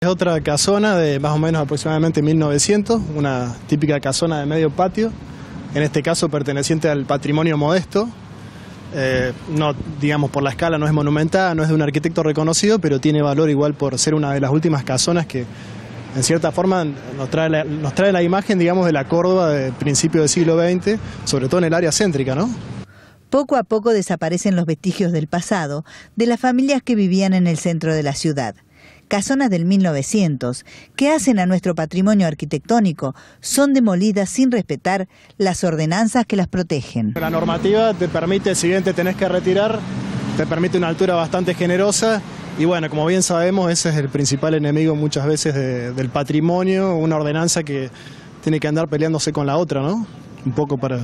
Es otra casona de más o menos aproximadamente 1900, una típica casona de medio patio, en este caso perteneciente al patrimonio modesto. No, digamos, por la escala no es monumental, no es de un arquitecto reconocido, pero tiene valor igual por ser una de las últimas casonas que en cierta forma nos trae la imagen, digamos, de la Córdoba de principios del siglo XX, sobre todo en el área céntrica, ¿no? Poco a poco desaparecen los vestigios del pasado de las familias que vivían en el centro de la ciudad. Casonas del 1900, que hacen a nuestro patrimonio arquitectónico, son demolidas sin respetar las ordenanzas que las protegen. La normativa te permite, si bien te tenés que retirar, te permite una altura bastante generosa y bueno, como bien sabemos, ese es el principal enemigo muchas veces del patrimonio, una ordenanza que tiene que andar peleándose con la otra, ¿no? Un poco para...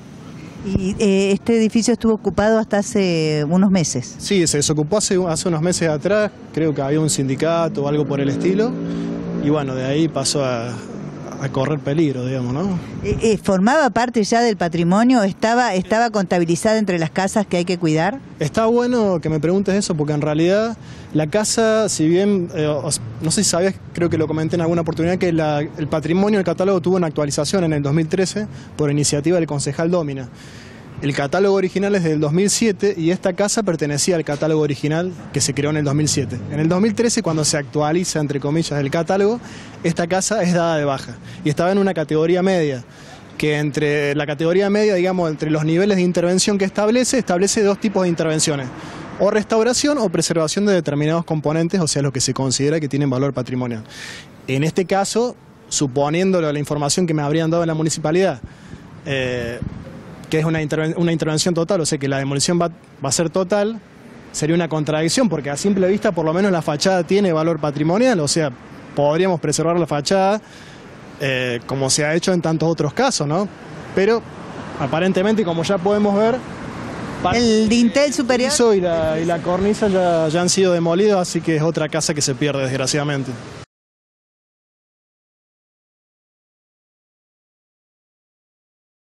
Y este edificio estuvo ocupado hasta hace unos meses. Sí, se desocupó hace unos meses atrás, creo que había un sindicato o algo por el estilo, y bueno, de ahí pasó a correr peligro, digamos, ¿no? ¿Formaba parte ya del patrimonio? ¿Estaba contabilizada entre las casas que hay que cuidar? Está bueno que me preguntes eso, porque en realidad la casa, si bien, no sé si sabías, creo que lo comenté en alguna oportunidad, que el patrimonio del catálogo tuvo una actualización en el 2013 por iniciativa del concejal Dómina. El catálogo original es del 2007 y esta casa pertenecía al catálogo original que se creó en el 2007. En el 2013, cuando se actualiza, entre comillas, el catálogo, esta casa es dada de baja y estaba en una categoría media, que entre la categoría media, digamos, entre los niveles de intervención que establece dos tipos de intervenciones: o restauración o preservación de determinados componentes, o sea, los que se considera que tienen valor patrimonial. En este caso, suponiéndolo la información que me habrían dado en la municipalidad, que es una intervención total, o sea que la demolición va a ser total, sería una contradicción, porque a simple vista por lo menos la fachada tiene valor patrimonial, o sea, podríamos preservar la fachada como se ha hecho en tantos otros casos, ¿no? Pero aparentemente, como ya podemos ver, el dintel superior y la cornisa ya han sido demolidos, así que es otra casa que se pierde, desgraciadamente.